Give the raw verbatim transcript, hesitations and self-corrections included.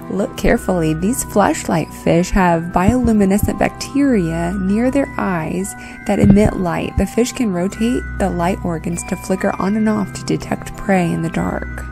Look carefully. These flashlight fish have bioluminescent bacteria near their eyes that emit light. The fish can rotate the light organs to flicker on and off to detect prey in the dark.